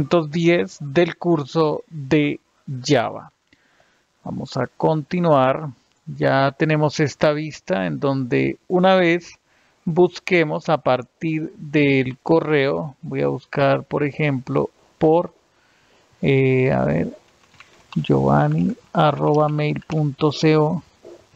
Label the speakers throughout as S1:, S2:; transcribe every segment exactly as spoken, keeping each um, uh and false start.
S1: diez del curso de Java. Vamos a continuar. Ya tenemos esta vista en donde una vez busquemos a partir del correo, voy a buscar por ejemplo por, eh, a ver, giovanni arroba mail punto co.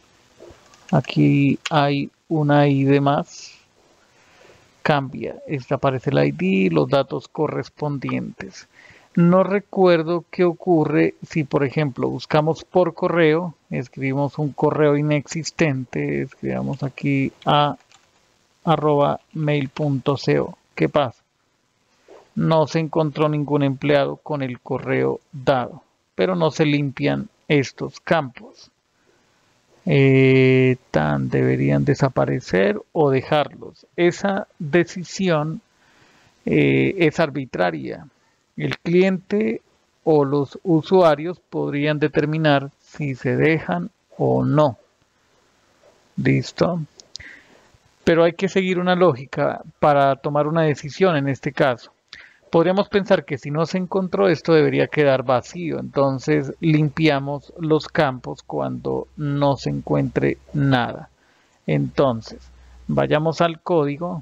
S1: Aquí hay una I D más. Cambia, esta aparece el I D, los datos correspondientes. No recuerdo qué ocurre si, por ejemplo, buscamos por correo, escribimos un correo inexistente, escribamos aquí a arroba mail punto co. ¿Qué pasa? No se encontró ningún empleado con el correo dado, pero no se limpian estos campos. Eh, tan deberían desaparecer o dejarlos. Esa decisión eh, es arbitraria. El cliente o los usuarios podrían determinar si se dejan o no. ¿Listo? Pero hay que seguir una lógica para tomar una decisión en este caso. Podríamos pensar que si no se encontró esto debería quedar vacío, entonces limpiamos los campos cuando no se encuentre nada. Entonces, vayamos al código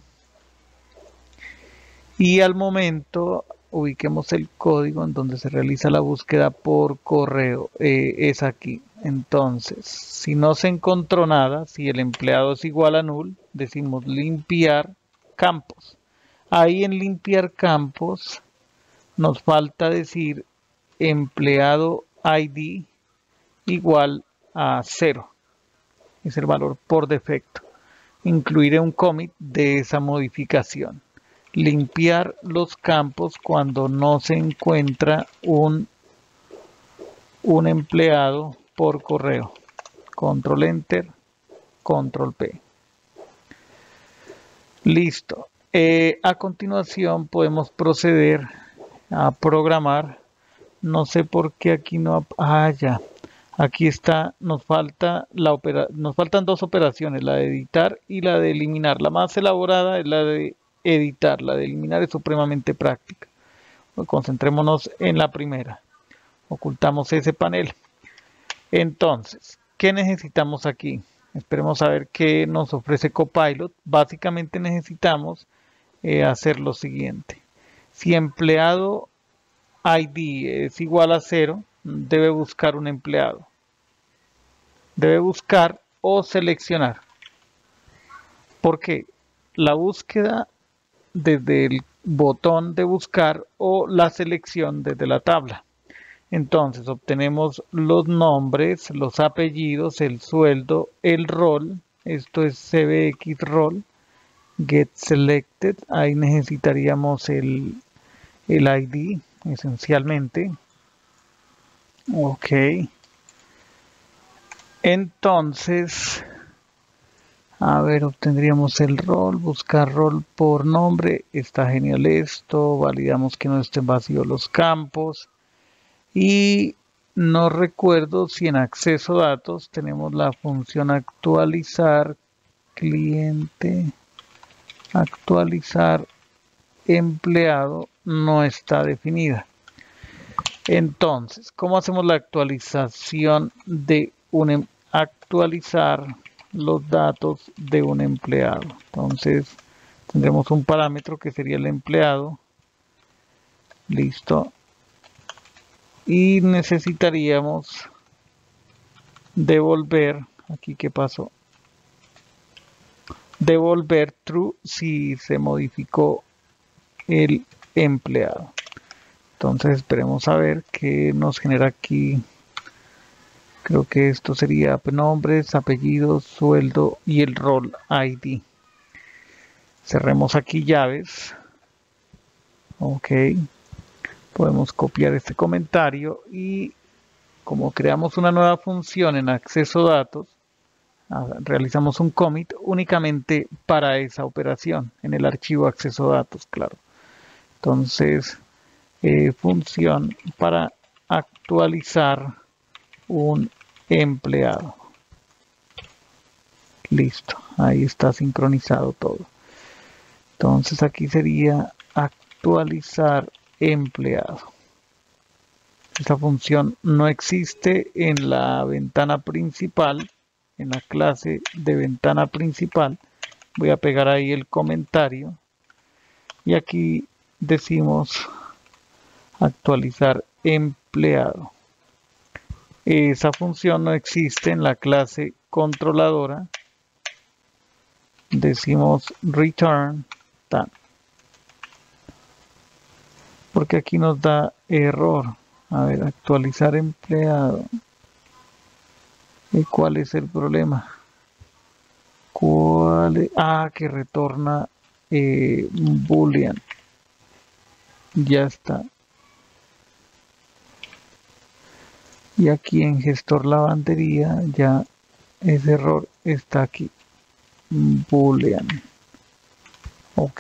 S1: y al momento ubiquemos el código en donde se realiza la búsqueda por correo, eh, es aquí. Entonces, si no se encontró nada, si el empleado es igual a null, decimos limpiar campos. Ahí en limpiar campos nos falta decir empleado I D igual a cero. Es el valor por defecto. Incluiré un commit de esa modificación. Limpiar los campos cuando no se encuentra un, un empleado por correo. Control Enter, Control P. Listo. Eh, a continuación podemos proceder a programar. No sé por qué aquí no... Ah, ya. Aquí está, nos falta la opera, nos faltan dos operaciones, la de editar y la de eliminar. La más elaborada es la de editar, la de eliminar es supremamente práctica. Pues concentrémonos en la primera. Ocultamos ese panel. Entonces, ¿qué necesitamos aquí? Esperemos a ver qué nos ofrece Copilot. Básicamente necesitamos eh, hacer lo siguiente. Si empleado I D es igual a cero, debe buscar un empleado. Debe buscar o seleccionar. Porque la búsqueda desde el botón de buscar o la selección desde la tabla. Entonces obtenemos los nombres, los apellidos, el sueldo, el rol. Esto es C B X rol. Get selected. Ahí necesitaríamos el, el I D esencialmente. Ok. Entonces, a ver, obtendríamos el rol, buscar rol por nombre. Está genial esto. Validamos que no estén vacíos los campos. Y no recuerdo si en acceso a datos tenemos la función actualizar cliente, actualizar empleado, no está definida. Entonces, ¿cómo hacemos la actualización de un actualizar los datos de un empleado? Entonces, tendremos un parámetro que sería el empleado. Listo. Y necesitaríamos devolver, aquí qué pasó, devolver true si se modificó el empleado. Entonces esperemos a ver qué nos genera aquí. Creo que esto sería nombres, apellidos, sueldo y el rol I D. Cerremos aquí llaves. Ok. Podemos copiar este comentario y como creamos una nueva función en acceso a datos, realizamos un commit únicamente para esa operación en el archivo acceso a datos, claro. Entonces, eh, función para actualizar un empleado. Listo, ahí está sincronizado todo. Entonces aquí sería actualizar empleado. Esta función no existe en la ventana principal, en la clase de ventana principal. Voy a pegar ahí el comentario y aquí decimos actualizar empleado. Esa función no existe en la clase controladora. Decimos return tan, porque aquí nos da error. A ver, actualizar empleado. ¿Y cuál es el problema? ¿Cuál es? Ah, que retorna eh, boolean. Ya está. Y aquí en gestor lavandería ya ese error está aquí. Boolean. Ok.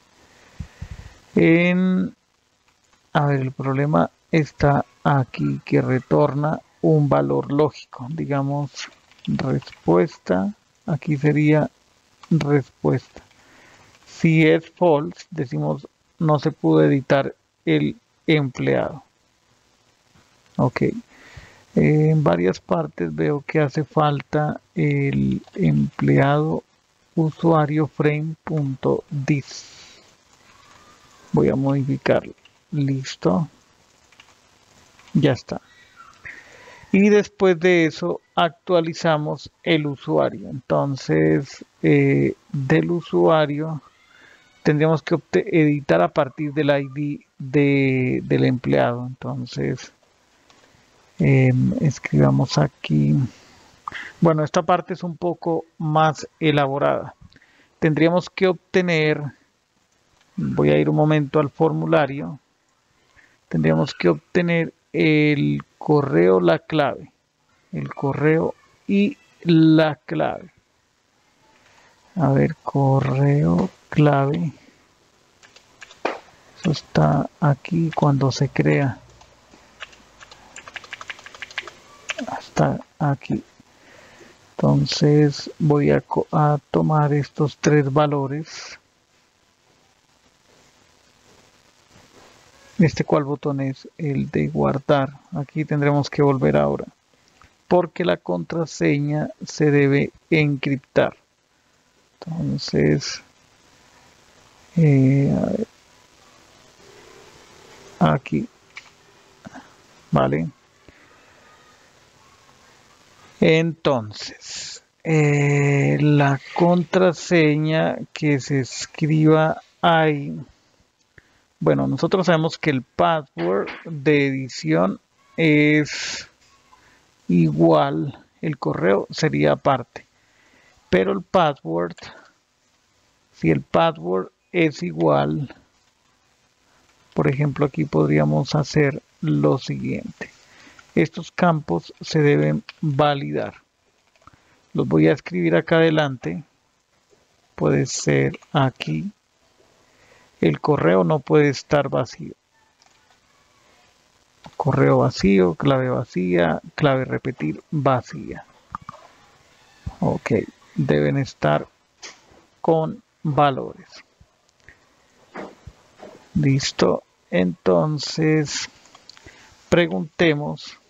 S1: En, a ver, el problema está aquí, que retorna un valor lógico. Digamos, respuesta. Aquí sería respuesta. Si es false, decimos no se pudo editar el empleado. Ok. En varias partes veo que hace falta el empleado usuario frame.dis. Voy a modificarlo. Listo. Ya está. Y después de eso actualizamos el usuario. Entonces, eh, del usuario tendríamos que editar a partir del I D de, del empleado. Entonces, eh, escribamos aquí. Bueno, esta parte es un poco más elaborada. Tendríamos que obtener, voy a ir un momento al formulario, tendríamos que obtener el correo, la clave, el correo y la clave. A ver, correo, clave. Eso está aquí cuando se crea. Hasta aquí. Entonces voy a, a tomar estos tres valores. Este cual botón es el de guardar. Aquí tendremos que volver ahora, porque la contraseña se debe encriptar. Entonces, eh, a ver, aquí, vale. Entonces, eh, la contraseña que se escriba ahí. Bueno, nosotros sabemos que el password de edición es igual, el correo sería aparte, pero el password, si el password es igual, por ejemplo, aquí podríamos hacer lo siguiente. Estos campos se deben validar. Los voy a escribir acá adelante. Puede ser aquí. El correo no puede estar vacío. Correo vacío, clave vacía, clave repetir vacía. Ok, deben estar con valores. Listo. Entonces, preguntemos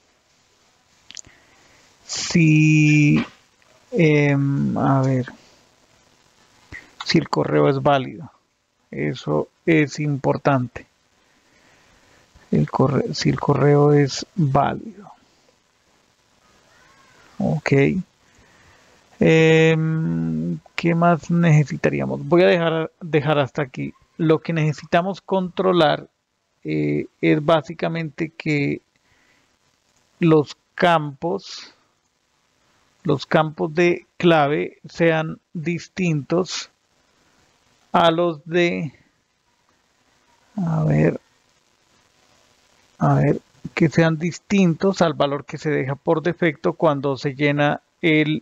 S1: si, eh, a ver, si el correo es válido. Eso es importante. El correo, si el correo es válido. Ok. Eh, ¿Qué más necesitaríamos? Voy a dejar, dejar hasta aquí. Lo que necesitamos controlar eh, es básicamente que los campos, los campos de clave sean distintos a los de, a ver, a ver, que sean distintos al valor que se deja por defecto cuando se llena el,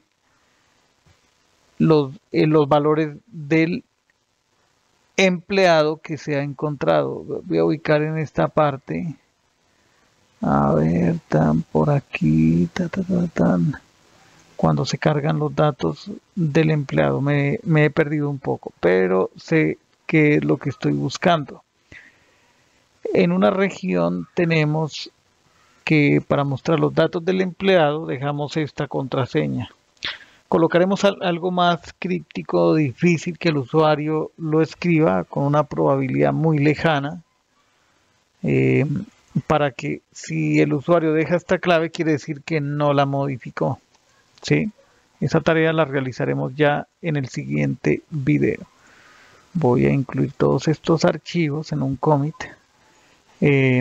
S1: los, eh, los valores del empleado que se ha encontrado. Voy a ubicar en esta parte. A ver, tan por aquí, ta, ta, ta, tan. Cuando se cargan los datos del empleado, me, me he perdido un poco, pero sé qué es lo que estoy buscando. En una región tenemos que para mostrar los datos del empleado dejamos esta contraseña. Colocaremos algo más críptico o difícil que el usuario lo escriba con una probabilidad muy lejana, eh, para que si el usuario deja esta clave quiere decir que no la modificó, ¿sí? Esa tarea la realizaremos ya en el siguiente video. Voy a incluir todos estos archivos en un commit. Eh,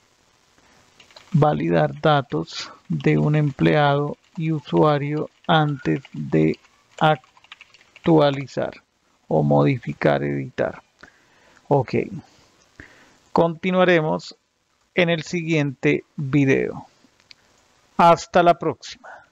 S1: validar datos de un empleado y usuario antes de actualizar o modificar, editar. Ok. Continuaremos en el siguiente video. Hasta la próxima.